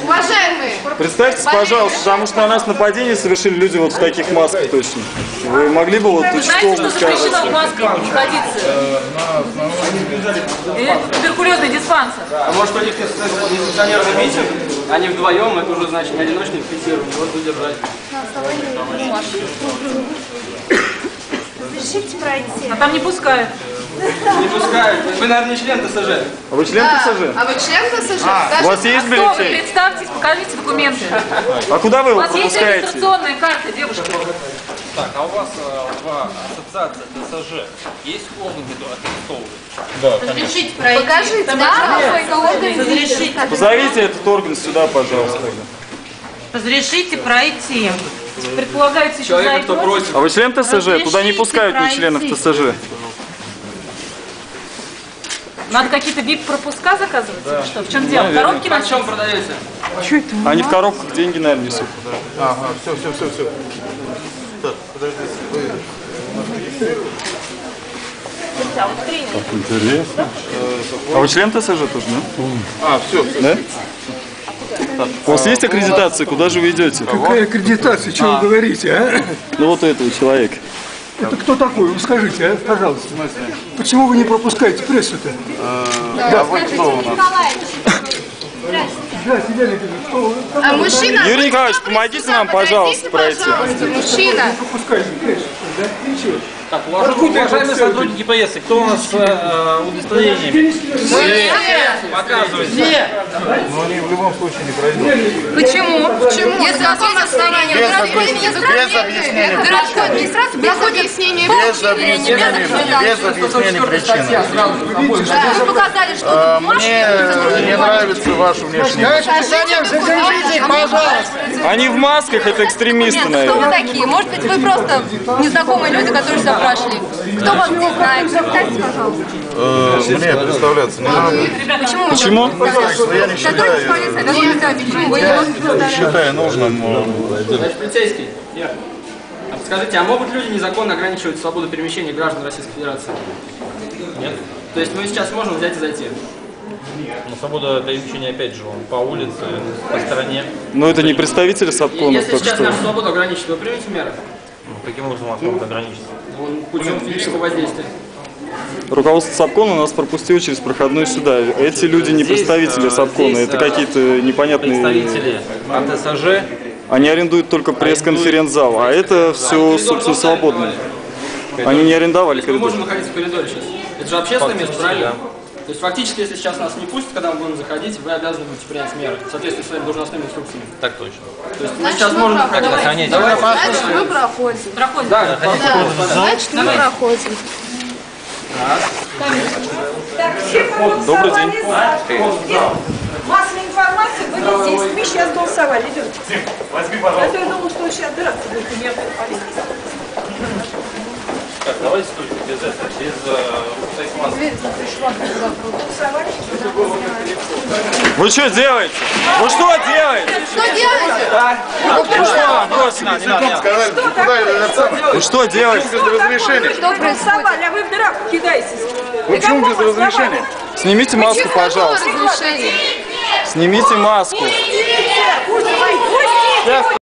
Уважаемые! Представьтесь, пожалуйста, потому что на нас нападение совершили люди вот в таких масках точно. Вы могли бы вот участковому сказать? Знаете, что запрещено в масках находиться? Туберкулезный диспансер. А может, у них несанкционированный митинг? Они вдвоем, это уже значит не одиночный инфицирование, вот задержать. Разрешите пройти. А там не пускают. Не пускают. Вы, наверное, не член ТСЖ. А вы член ТСЖ? А вы член ТСЖ? У вас есть Кто вы? бюллетень? Представьтесь, покажите документы. А куда вы У его вас есть пропускаете? регистрационная карта, девушка? Так, а у вас в ассоциации ТСЖ есть орган, который attестовывает? Да, конечно. Разрешите пройти. Покажите, да? Разрешите. Позовите этот орган сюда, пожалуйста. Разрешите пройти. Предполагается еще Человека, зайти. кто просит. А вы член ТСЖ? Туда не пускают ни членов ТСЖ. Надо какие-то VIP-пропуска заказывать? Или что? В чем дело? Коробки По на чем продаете? Они в коробках деньги, наверное, несут. Ага, все. Так, подождите, вы... Интересно. А вы член ТСЖ тоже, да? А, все. Да? У вас есть аккредитация? Куда же вы идете? Какая аккредитация? Что вы говорите, а? Ну вот у этого человека. Это кто такой? Вы скажите, а, пожалуйста. Почему вы не пропускаете прессу-то? А вы кто у нас? А мужчина... Юрий Николаевич, помогите нам, пожалуйста, пройти. Мужчина. Пропускаете прессу, да? Ничего. Так, уважаемые сотрудники прессы, кто у нас с удостоверениями? Показывайте. Но они в любом случае не пройдут. Почему? Если на каком основании? Без объяснения. Городской администрации без объяснения. Без объяснения причины. Вы показали, что Мне не нравится ваш внешний вид. задержите, пожалуйста. Они в масках, это экстремисты, Кто наверное. вы такие? Может быть, вы просто незнакомые люди, которые сюда прошли. Кто вас не знает? Представьте, пожалуйста. Мне представляться не надо. Почему? Почему? Я не Сотрудник полиции, да вы представьте, почему вы не можете представлять? считаю нужным. Значит, полицейский. Скажите, а могут люди незаконно ограничивать свободу перемещения граждан Российской Федерации? Нет. То есть мы сейчас можем взять и зайти? Но свобода перемещения, опять же, он по улице, по стороне. Но это не представители Сапкона, Если так сейчас что... нашу свободу ограничить, вы примете меры? Ну, каким образом вас могут ограничить? Путем физического воздействия. Руководство Сапкона нас пропустило через проходную сюда. Эти люди не представители Сапкона, это какие-то непонятные... Представители от ТСЖ. Они арендуют только пресс-конференц-зал, а это все, собственно, свободно. Они не арендовали Мы можем коридор. находиться в коридоре сейчас. Это же общественное место, правильно? То есть фактически, если сейчас нас не пустят, когда мы будем заходить, вы обязаны будете принять меры в соответствии с своими должностными инструкциями. Так точно. То есть мы сейчас можем... Как охранять? Значит, мы проходим. Проходим. Да, Значит, мы проходим. Добрый день. Массовая информация, вы не здесь. Мы сейчас голосовали. Идемте. Возьми, пожалуйста. Я думал, что сейчас драться будет у меня полиция. Так, давайте стойте без этого, без маски. Вы что делаете? Вы что делаете? Что делаете? Вы что, бросили? Сказали, куда это самое? Вы что делаете? Без разрешения. Что происходит? Голосовали, а вы в драку кидаетесь. Почему без разрешения? Снимите маску, пожалуйста. Разрешение. Снимите маску. Пусть